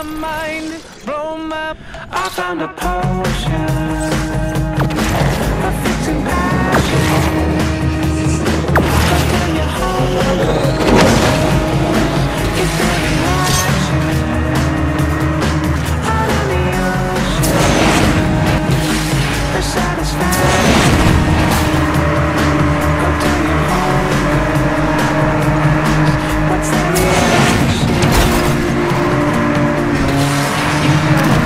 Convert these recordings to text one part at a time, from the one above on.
mind, blow my. I found a potion of fixing passion. I'll tell you how. It's every action out on the ocean. The satisfaction. Go tell your homies what's their reaction. You gotta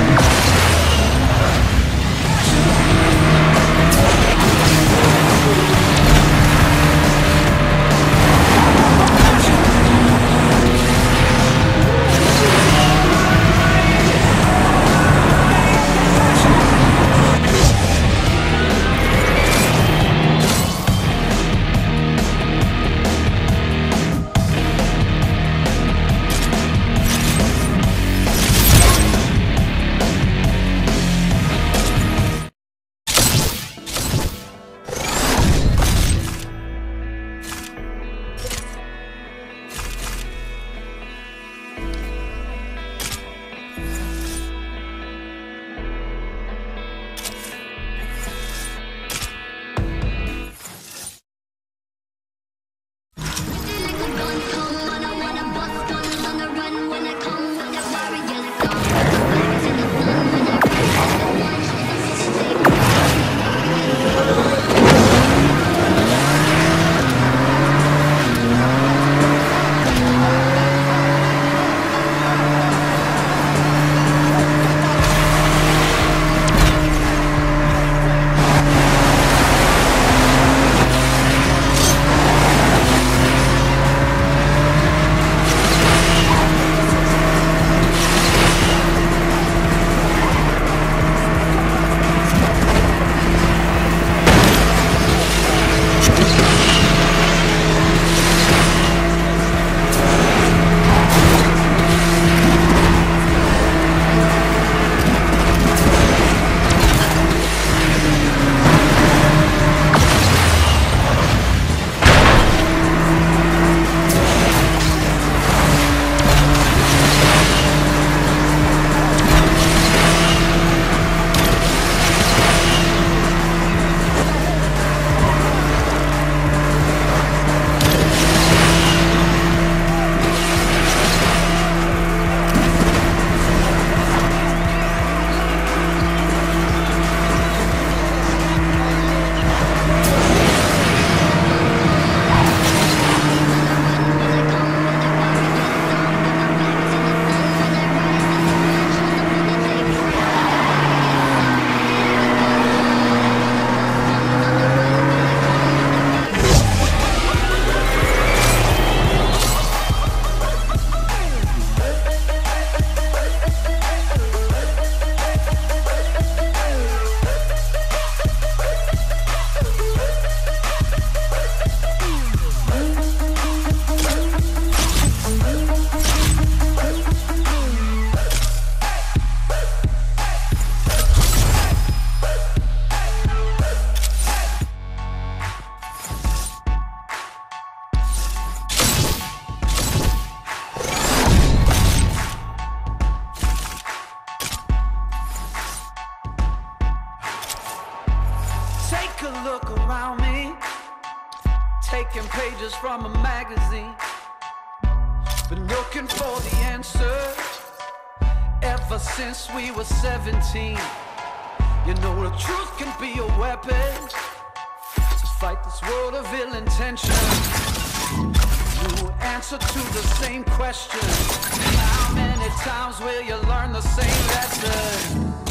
take a look around me, taking pages from a magazine. Been looking for the answers ever since we were 17. You know the truth can be a weapon to fight this world of ill intention. You answer to the same question. How many times will you learn the same lesson?